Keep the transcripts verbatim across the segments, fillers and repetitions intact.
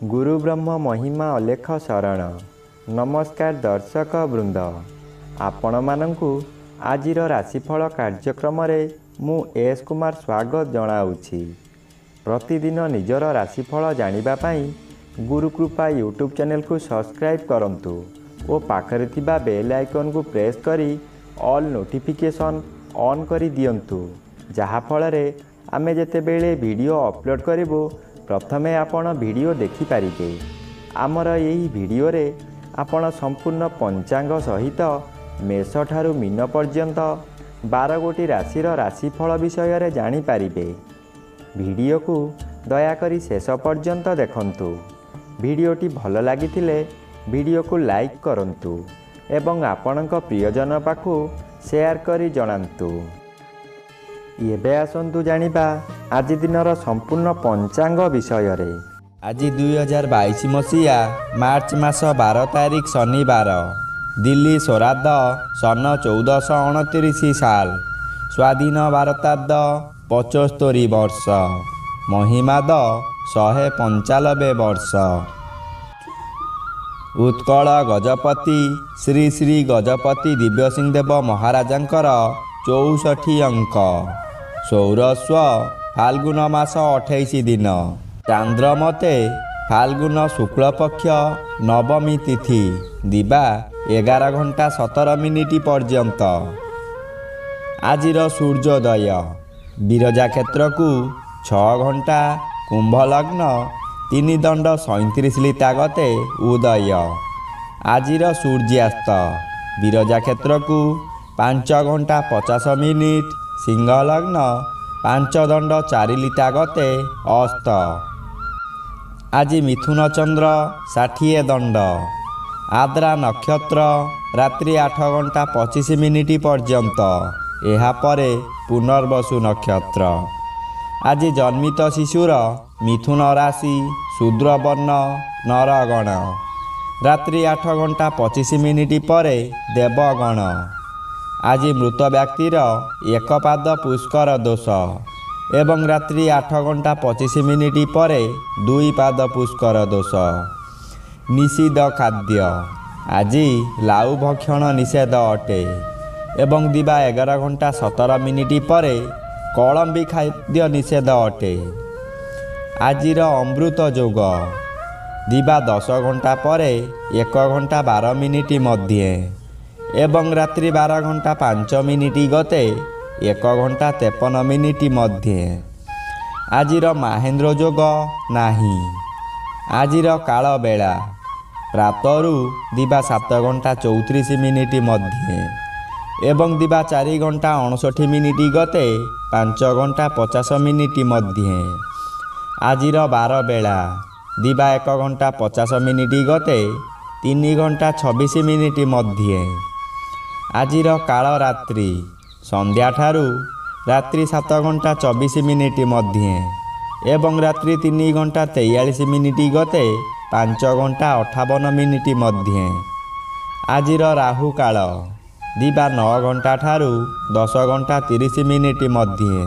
गुरु ब्रह्म महिमा अलेख शरण। नमस्कार दर्शक वृंद, आपण मानंकु आजिर राशिफल कार्यक्रम रे मु एस कुमार स्वागत जनाऊछि। प्रतिदिन निजर राशिफल जानिबा पई गुरुकृपा यूट्यूब चैनल को सब्सक्राइब करंतु ओ पाखरे थिबा बेल आइकन को प्रेस करी ऑल नोटिफिकेशन ऑन करी दियंतु, जहा फल रे आमे जेते बेले वीडियो अपलोड करिवो प्रथमे आपण वीडियो देखि पारिबे। आमर यही वीडियो रे आपण संपूर्ण पंचांग सहित मेष ठारू मीन पर्यंत बारह गोटी राशिर राशिफल विषय रे जानि पारिबे। वीडियो को दया करी शेष पर्यंत देखंतु। वीडियोटी भल लागिथिले वीडियो को लाइक करंतु एवं आपणक प्रियजन पाखु शेयर करी जणांतु। एबे आसंतु जानिबा आज दिनर संपूर्ण पंचांग विषय रे। आज दुई हजार बाईस मसीहा मार्च मास बारह तारिख शनिवार, दिल्ली श्राद्ध सन चौदह अणतीस साल, स्वाधीन भारताब्द पचस्तरी वर्ष, महिमाद शहे पंचानबे वर्ष। उत्कल गजपति श्री श्री गजपति दिव्यसिंहदेव महाराजांकर चौसठी अंक, सौरस्व फाल्गुन मास अठाईस दिन, चांद्रमते फाल्गुन शुक्ल पक्ष नवमी तिथि, दिबा एगार घंटा सतर मिनिट पर्यंत। आजिर सूर्योदय विरजा क्षेत्र को छः घंटा, कुंभ लग्न तीन दंड सैंतीस लिता गते उदय। आजिर सूर्यास्त विरजा क्षेत्र को पांच घंटा पचास मिनिट, सिंह लग्न पांच दंड चारि लिता गते अस्त। आज मिथुन चंद्र षाठिए दंड, आद्रा नक्षत्र रात्रि आठ घंटा पच्चीस मिनिट पर्यंत, एहा परे पुनर्वसु नक्षत्र। आज जन्मित शिशुर मिथुन राशि शूद्र वर्ण नरगण, रात्रि आठ घंटा पच्चीस मिनिट परे देवगण। आज मृत व्यक्तिर एक पाद पुष्कर दोष एवं रात्रि आठ घंटा पच्चीस मिनिट परे दुई पाद पुष्कर दोष। निषिद्ध खाद्य आज लाउ भक्षण निषेध अटे एवं दिबा एगार घंटा सतर मिनिट परे कलम्बी खाद्य निषेध अटे। आजिर अमृत जोग दिबा दस घंटा परे एक घंटा बारह मिनिट मध्य एवं रात्रि बारह घंटा पांच मिनिट गते एक घंटा तेपन मिनिट मध्य। आजिर महेंद्र जोग नाही। आजिर काल बेला प्रातरु दिबा सात घंटा चौतीस मिनिट मध्य एवं दिबा चारि घंटा अड़सठ मिनिट गते पांच घंटा पचास मिनिट मध्य। आजिर बार बेला दिबा एक घंटा पचास मिनिट गते तीन घंटा छब्बीस मिनिट मध्य। आजिर काल रात्रि संध्या ठारू रात्रि सात घंटा चौबीस मिनिट मध्य एवं रात्रि तीन घंटा तेयालीस मिनिट गते पांच घंटा अठावन मिनिट मध्य। आजिर राहु काल दिबा नौ घंटा ठारू दस घंटा तीस मिनिट मध्य।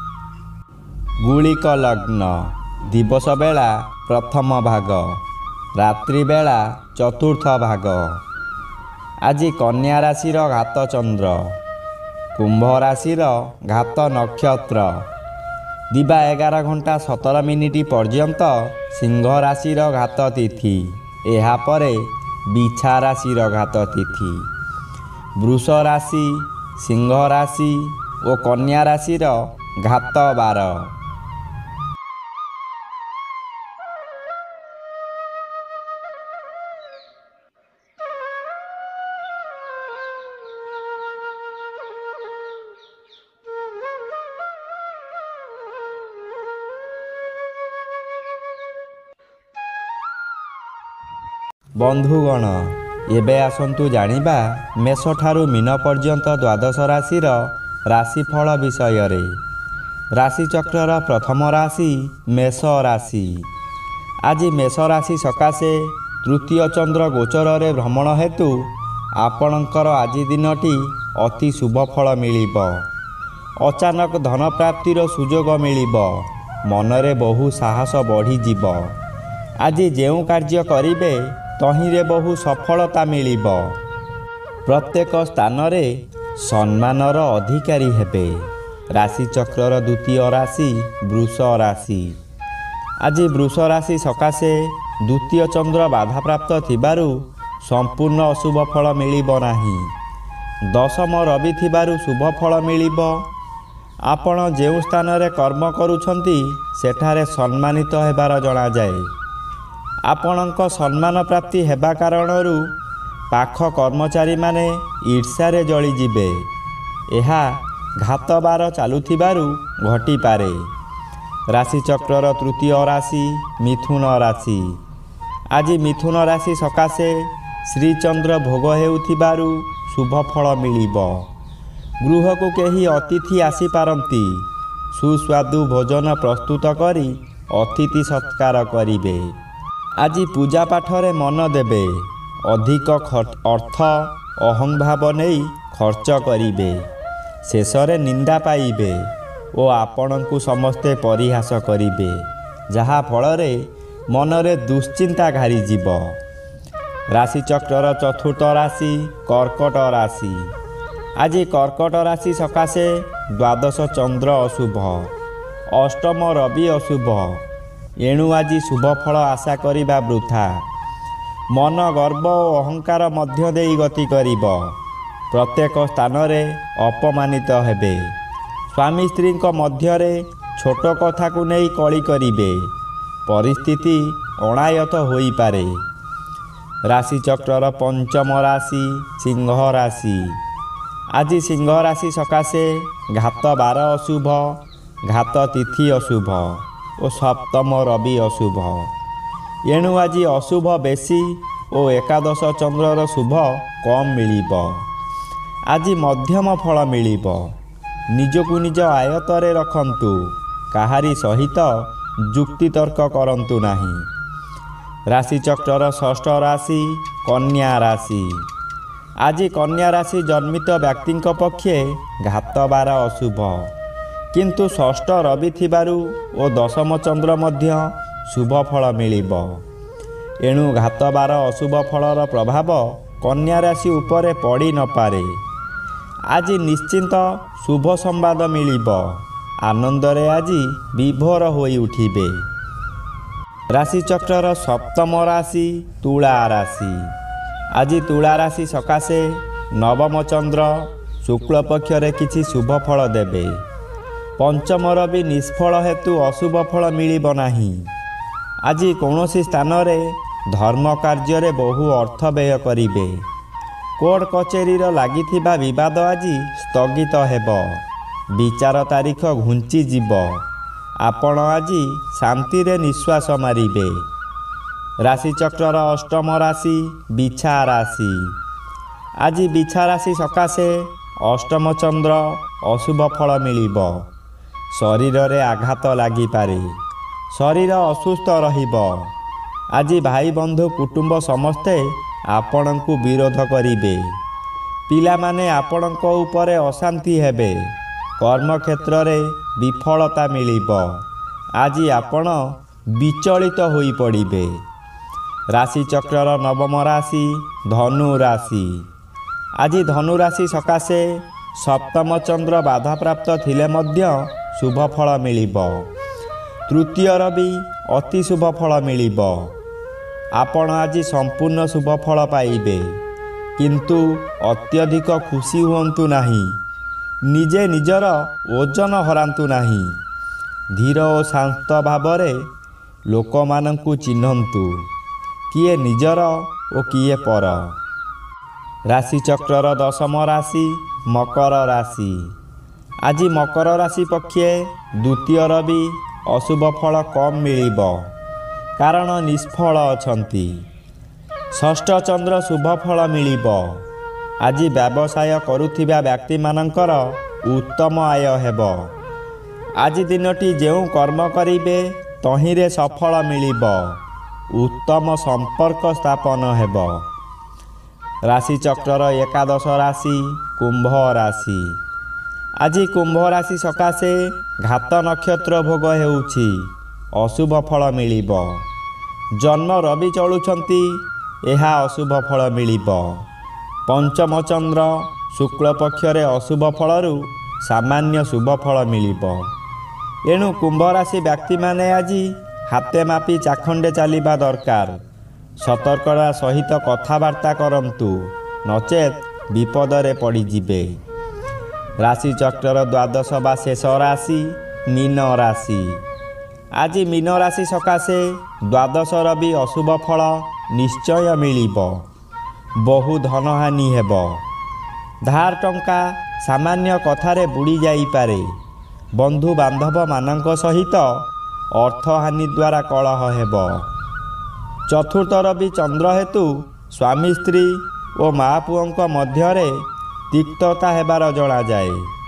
गुलिक लग्न दिवस बेला प्रथम भाग, रात्रि बेला चतुर्थ भाग। आज कन्या राशिर घात चंद्र, कुंभ राशिर घात नक्षत्र, दिबा एगार घंटा सतर मिनिट पर्यंत सिंह राशिर घात तिथि, एहा परे बिछा राशिर घात तिथि। वृष राशि, सिंह राशि और कन्या राशिर घात बार। बंधुगण एबे आसंतु जानिबा मेष ठारू मीन पर्यंत द्वादश राशिर राशिफल विषय रे। राशि चक्रर प्रथम राशि मेष राशि। आज मेष राशि सकाशे तृतीय चंद्र गोचर रे भ्रमण हेतु आपणकर आज दिनटी अति शुभ फल मिलिब। अचानक धन प्राप्तिर सुजोग मिलिब। मनरे बहु साहस बढ़ी जीव। ଆଜି ଯେଉଁ କାର୍ଯ୍ୟ କରିବେ ତହିଁରେ ବହୁ ସଫଳତା ମିଳିବ। ପ୍ରତ୍ୟେକ ସ୍ଥାନରେ ସମ୍ମାନର ଅଧିକାରୀ ହେବେ। ରାଶିଚକ୍ରର ଦ୍ୱିତୀୟ ରାଶି ବୃଷ ରାଶି। ଆଜି ବୃଷ ରାଶି ସକାଶେ ଦ୍ୱିତୀୟ ଚନ୍ଦ୍ର ବାଧାପ୍ରାପ୍ତ ଥିବାରୁ ସମ୍ପୂର୍ଣ୍ଣ ଅଶୁଭ ଫଳ ମିଳିବ ନାହିଁ। ଦଶମ ରବି ଥିବାରୁ ଶୁଭ ଫଳ ମିଳିବ। ଆପଣ ଯେଉଁ ସ୍ଥାନରେ କର୍ମ କରୁଛନ୍ତି ସେଠାରେ ସମ୍ମାନିତ ହେବାର ଜଣାଯାଏ। ଆପଣଙ୍କ ସମ୍ମାନ ପ୍ରାପ୍ତି ହେବା କାରଣରୁ ପାଖ କର୍ମଚାରୀମାନେ ଈର୍ଷାରେ ଜଳିଯିବେ। ଏହା ଘାତବାର ଚାଲୁଥିବାରୁ ଘଟିପାରେ। ରାଶିଚକ୍ରର ତୃତୀୟ ରାଶି ମିଥୁନ ରାଶି। ଆଜି ମିଥୁନ ରାଶି ସକାଶେ ଶ୍ରୀଚନ୍ଦ୍ର ଭୋଗ ହେଉଥିବାରୁ ଶୁଭ ଫଳ ମିଳିବ। ଗୃହକୁ କେହି ଅତିଥି ଆସିପାରନ୍ତି। ସୁସ୍ୱାଦୁ ଭୋଜନ ପ୍ରସ୍ତୁତ କରି ଅତିଥି ସତ୍କାର କରିବେ। ଆଜି ପୂଜା ପାଠରେ ମନ ଦେବେ। ଅଧିକ ଅର୍ଥ ଅହଂଭାବ ନେଇ ଖର୍ଚ୍ଚ କରିବେ। ଶେଷରେ ନିନ୍ଦା ପାଇବେ ଓ ଆପଣଙ୍କୁ ସମସ୍ତେ ପରିହାସ କରିବେ, ଯାହା ଫଳରେ ମନରେ ଦୁଶ୍ଚିନ୍ତା ଘାରିଯିବ। ରାଶିଚକ୍ରର ଚତୁର୍ଥ ରାଶି କର୍କଟ ରାଶି। ଆଜି କର୍କଟ ରାଶି ସକାଶେ ଦ୍ୱାଦଶ ଚନ୍ଦ୍ର ଅଶୁଭ, ଅଷ୍ଟମ ରବି ଅଶୁଭ। ଏଣୁ ଆଜି ଶୁଭ ଫଳ ଆଶା କରିବା ବୃଥା। ମନ ଗର୍ବ ଓ ଅହଙ୍କାର ମଧ୍ୟ ଦେଇ ଗତି କରିବ। ପ୍ରତ୍ୟେକ ସ୍ଥାନରେ ଅପମାନିତ ହେବେ। ସ୍ୱାମୀ ସ୍ତ୍ରୀଙ୍କ ମଧ୍ୟରେ ଛୋଟ କଥାକୁ ନେଇ କଳି କରିବେ। ପରିସ୍ଥିତି ଅଣାୟତ୍ତ ହୋଇପାରେ। ରାଶିଚକ୍ରର ପଞ୍ଚମ ରାଶି ସିଂହ ରାଶି। ଆଜି ସିଂହ ରାଶି ସକାଶେ ଘାତ ବାର ଅଶୁଭ, ଘାତ ତିଥି ଅଶୁଭ ଓ ସପ୍ତମ ରବି ଅଶୁଭ। ଏଣୁ ଆଜି ଅଶୁଭ ବେଶୀ ଓ ଏକାଦଶ ଚନ୍ଦ୍ରର ଶୁଭ କମ୍ ମିଳିବ। ଆଜି ମଧ୍ୟମ ଫଳ ମିଳିବ। ନିଜକୁ ନିଜ ଆୟତ୍ତରେ ରଖନ୍ତୁ। କାହାରି ସହିତ ଯୁକ୍ତିତର୍କ କରନ୍ତୁ ନାହିଁ। ରାଶିଚକ୍ରର ଷଷ୍ଠ ରାଶି କନ୍ୟା ରାଶି। ଆଜି କନ୍ୟା ରାଶି ଜନ୍ମିତ ବ୍ୟକ୍ତିଙ୍କ ପକ୍ଷେ ଘାତବାର ଅଶୁଭ, କିନ୍ତୁ ଷଷ୍ଠ ରବି ଥିବାରୁ ଓ ଦଶମ ଚନ୍ଦ୍ର ମଧ୍ୟ ଶୁଭ ଫଳ ମିଳିବ। ଏଣୁ ଘାତବାର ଅଶୁଭ ଫଳର ପ୍ରଭାବ କନ୍ୟା ରାଶି ଉପରେ ପଡ଼ି ନପାରେ। ଆଜି ନିଶ୍ଚିନ୍ତ ଶୁଭ ସମ୍ବାଦ ମିଳିବ। ଆନନ୍ଦରେ ଆଜି ବିଭୋର ହୋଇ ଉଠିବେ। ରାଶିଚକ୍ରର ସପ୍ତମ ରାଶି ତୁଳା ରାଶି। ଆଜି ତୁଳା ରାଶି ସକାଶେ ନବମ ଚନ୍ଦ୍ର ଶୁକ୍ଳ ପକ୍ଷରେ କିଛି ଶୁଭ ଫଳ ଦେବେ। ପଞ୍ଚମ ରବି ନିଷ୍ଫଳ ହେତୁ ଅଶୁଭ ଫଳ ମିଳିବ ନାହିଁ। ଆଜି କୌଣସି ସ୍ଥାନରେ ଧର୍ମ କାର୍ଯ୍ୟରେ ବହୁ ଅର୍ଥ ବ୍ୟୟ କରିବେ। କୋର୍ଟ କଚେରୀର ଲାଗିଥିବା ବିବାଦ ଆଜି ସ୍ଥଗିତ ହେବ। ବିଚାର ତାରିଖ ଘୁଞ୍ଚିଯିବ। ଆପଣ ଆଜି ଶାନ୍ତିରେ ନିଶ୍ୱାସ ମାରିବେ। ରାଶିଚକ୍ରର ଅଷ୍ଟମ ରାଶି ବିଛା ରାଶି। ଆଜି ବିଛା ରାଶି ସକାଶେ ଅଷ୍ଟମ ଚନ୍ଦ୍ର ଅଶୁଭ ଫଳ ମିଳିବ। ଶରୀରରେ ଆଘାତ ଲାଗିପାରେ। ଶରୀର ଅସୁସ୍ଥ ରହିବ। ଆଜି ଭାଇ ବନ୍ଧୁ କୁଟୁମ୍ବ ସମସ୍ତେ ଆପଣଙ୍କୁ ବିରୋଧ କରିବେ। ପିଲାମାନେ ଆପଣଙ୍କ ଉପରେ ଅଶାନ୍ତି ହେବେ। କର୍ମକ୍ଷେତ୍ରରେ ବିଫଳତା ମିଳିବ। ଆଜି ଆପଣ ବିଚଳିତ ହୋଇପଡ଼ିବେ। ରାଶିଚକ୍ରର ନବମ ରାଶି ଧନୁ ରାଶି। ଆଜି ଧନୁ ରାଶି ସକାଶେ ସପ୍ତମ ଚନ୍ଦ୍ର ବାଧାପ୍ରାପ୍ତ ଥିଲେ ମଧ୍ୟ ଶୁଭ ଫଳ ମିଳିବ। ତୃତୀୟ ରବି ଅତି ଶୁଭ ଫଳ ମିଳିବ। ଆପଣ ଆଜି ସମ୍ପୂର୍ଣ୍ଣ ଶୁଭ ଫଳ ପାଇବେ, କିନ୍ତୁ ଅତ୍ୟଧିକ ଖୁସି ହୁଅନ୍ତୁ ନାହିଁ। ନିଜେ ନିଜର ଓଜନ ହରାନ୍ତୁ ନାହିଁ। ଧୀର ଓ ଶାନ୍ତ ଭାବରେ ଲୋକମାନଙ୍କୁ ଚିହ୍ନନ୍ତୁ। କିଏ ନିଜର ଓ କିଏ ପର। ରାଶିଚକ୍ରର ଦଶମ ରାଶି ମକର ରାଶି। ଆଜି ମକର ରାଶି ପକ୍ଷେ ଦ୍ୱିତୀୟ ରବି ଅଶୁଭ ଫଳ କମ୍ ମିଳିବ, କାରଣ ନିଷ୍ଫଳ ଅଛନ୍ତି। ଷଷ୍ଠ ଚନ୍ଦ୍ର ଶୁଭ ଫଳ ମିଳିବ। ଆଜି ବ୍ୟବସାୟ କରୁଥିବା ବ୍ୟକ୍ତିମାନଙ୍କର ଉତ୍ତମ ଆୟ ହେବ। ଆଜି ଦିନଟି ଯେଉଁ କର୍ମ କରିବେ ତହିଁରେ ସଫଳ ମିଳିବ। ଉତ୍ତମ ସମ୍ପର୍କ ସ୍ଥାପନ ହେବ। ରାଶିଚକ୍ରର ଏକାଦଶ ରାଶି କୁମ୍ଭ ରାଶି। ଆଜି କୁମ୍ଭ ରାଶି ସକାଶେ ଘାତ ନକ୍ଷତ୍ର ଭୋଗ ହେଉଛି। ଅଶୁଭ ଫଳ ମିଳିବ। ଜନ୍ମ ରବି ଚଳୁଛନ୍ତି ଏହା ଅଶୁଭ ଫଳ ମିଳିବ। ପଞ୍ଚମ ଚନ୍ଦ୍ର ଶୁକ୍ଳ ପକ୍ଷରେ ଅଶୁଭ ଫଳରୁ ସାମାନ୍ୟ ଶୁଭ ଫଳ ମିଳିବ। ଏଣୁ କୁମ୍ଭ ରାଶି ବ୍ୟକ୍ତିମାନେ ଆଜି ହାତେ ମାପି ଚାଖଣ୍ଡେ ଚାଲିବା ଦରକାର। ସତର୍କତା ସହିତ କଥାବାର୍ତ୍ତା କରନ୍ତୁ, ନଚେତ୍ ବିପଦରେ ପଡ଼ିଯିବେ। ରାଶିଚକ୍ରର ଦ୍ୱାଦଶ ବା ଶେଷ ରାଶି ମୀନ ରାଶି। ଆଜି ମୀନ ରାଶି ସକାଶେ ଦ୍ୱାଦଶର ବି ଅଶୁଭ ଫଳ ନିଶ୍ଚୟ ମିଳିବ। ବହୁ ଧନହାନି ହେବ। ଧାର ଟଙ୍କା ସାମାନ୍ୟ କଥାରେ ବୁଡ଼ି ଯାଇପାରେ। ବନ୍ଧୁବାନ୍ଧବମାନଙ୍କ ସହିତ ଅର୍ଥହାନି ଦ୍ୱାରା କଳହ ହେବ। ଚତୁର୍ଥର ବି ଚନ୍ଦ୍ର ହେତୁ ସ୍ୱାମୀ ସ୍ତ୍ରୀ ଓ ମା ପୁଅଙ୍କ ମଧ୍ୟରେ ତିକ୍ତତା ହେବାର ଜଣାଯାଏ।